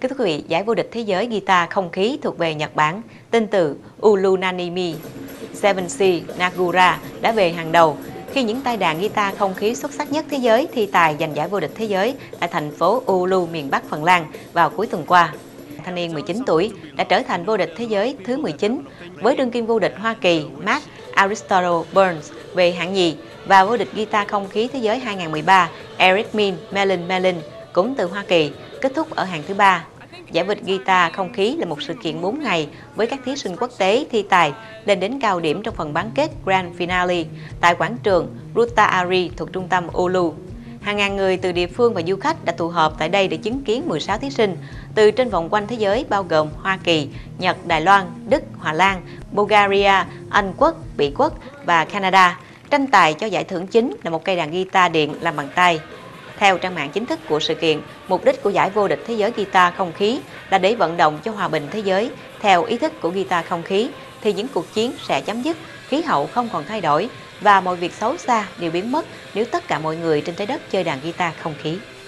Kính thưa quý vị, giải vô địch thế giới guitar không khí thuộc về Nhật Bản, tên từ Ulunanimi Sevenshi Nagura đã về hàng đầu khi những tay đàn guitar không khí xuất sắc nhất thế giới thi tài giành giải vô địch thế giới tại thành phố Oulu, miền Bắc Phần Lan vào cuối tuần qua. Thanh niên 19 tuổi đã trở thành vô địch thế giới thứ 19 với đương kim vô địch Hoa Kỳ Mark Aristotle Burns về hạng nhì và vô địch guitar không khí thế giới 2013 Eric Melin cũng từ Hoa Kỳ kết thúc ở hạng thứ ba. Giải vô địch guitar không khí là một sự kiện 4 ngày với các thí sinh quốc tế thi tài lên đến cao điểm trong phần bán kết Grand Finale tại quảng trường Rutaari thuộc trung tâm Oulu. Hàng ngàn người từ địa phương và du khách đã tụ họp tại đây để chứng kiến 16 thí sinh từ trên vòng quanh thế giới bao gồm Hoa Kỳ, Nhật, Đài Loan, Đức, Hà Lan, Bulgaria, Anh Quốc, Bỉ Quốc và Canada tranh tài cho giải thưởng chính là một cây đàn guitar điện làm bằng tay. Theo trang mạng chính thức của sự kiện, mục đích của giải vô địch thế giới guitar không khí là để vận động cho hòa bình thế giới. Theo ý thức của guitar không khí thì những cuộc chiến sẽ chấm dứt, khí hậu không còn thay đổi và mọi việc xấu xa đều biến mất nếu tất cả mọi người trên trái đất chơi đàn guitar không khí.